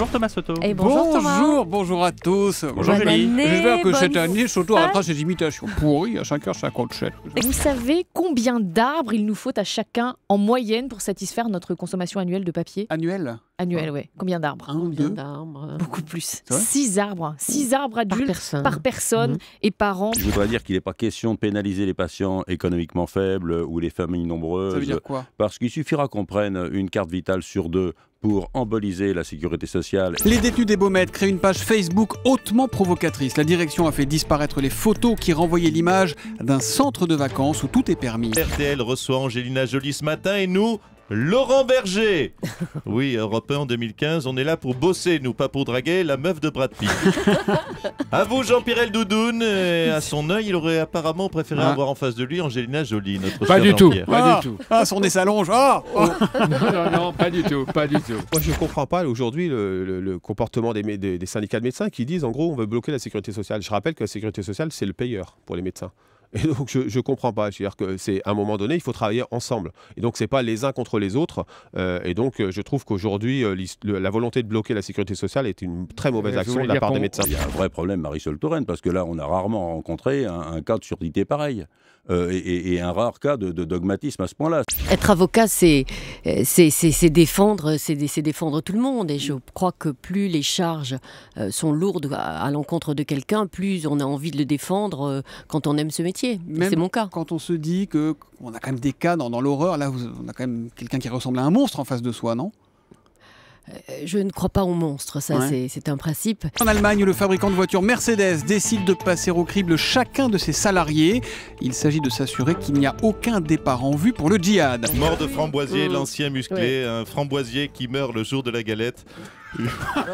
Bonjour Thomas Soto. Et bonjour Thomas. Bonjour à tous. Bonjour Julie. J'espère que cette année, Soto arrêtera ses imitations pourries à 5h57. Vous savez combien d'arbres il nous faut à chacun en moyenne pour satisfaire notre consommation annuelle de papier? Annuel? Annuelle, oui. Combien d'arbres? Combien d'arbres? Beaucoup plus. C'est vrai 6 arbres. 6 arbres adultes par personne et par an. Je voudrais dire qu'il n'est pas question de pénaliser les patients économiquement faibles ou les familles nombreuses. Ça veut dire quoi? Parce qu'il suffira qu'on prenne une carte vitale sur 2 pour emboliser la sécurité sociale. Les détenus des Baumettes créent une page Facebook hautement provocatrice. La direction a fait disparaître les photos qui renvoyaient l'image d'un centre de vacances où tout est permis. RTL reçoit Angelina Jolie ce matin et nous, Laurent Berger. Oui, Europe 1 en 2015, on est là pour bosser, nous, pas pour draguer la meuf de Brad Pitt. À vous, Jean-Pierre Doudoune. À son œil, il aurait apparemment préféré avoir en face de lui Angelina Jolie, notre Pas cher du tout, Jean-Pierre. pas du tout. Son nez s'allonge. Non, pas du tout, pas du tout. Moi, je ne comprends pas aujourd'hui le comportement des syndicats de médecins qui disent en gros on veut bloquer la sécurité sociale. Je rappelle que la sécurité sociale, c'est le payeur pour les médecins. Et donc, je ne comprends pas. C'est-à-dire qu'à un moment donné, il faut travailler ensemble. Et donc, ce n'est pas les uns contre les autres. Et donc, je trouve qu'aujourd'hui, la volonté de bloquer la sécurité sociale est une très mauvaise action de la part des médecins. Il y a un vrai problème, Marisol Touraine, parce que là, on a rarement rencontré un cas de surdité pareil. Et un rare cas de dogmatisme à ce point-là. Être avocat, c'est défendre tout le monde. Et je crois que plus les charges sont lourdes à l'encontre de quelqu'un, plus on a envie de le défendre quand on aime ce métier. C'est mon cas. Quand on se dit qu'on a quand même des cas dans l'horreur, là, on a quand même quelqu'un qui ressemble à un monstre en face de soi, non? Je ne crois pas aux monstres, ça c'est un principe. En Allemagne, le fabricant de voitures Mercedes décide de passer au crible chacun de ses salariés. Il s'agit de s'assurer qu'il n'y a aucun départ en vue pour le djihad. Mort de Framboisier, l'ancien musclé, un Framboisier qui meurt le jour de la galette. Une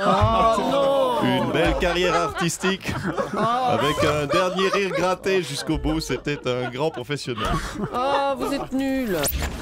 belle carrière artistique avec un dernier rire gratté jusqu'au bout. C'était un grand professionnel. Vous êtes nuls.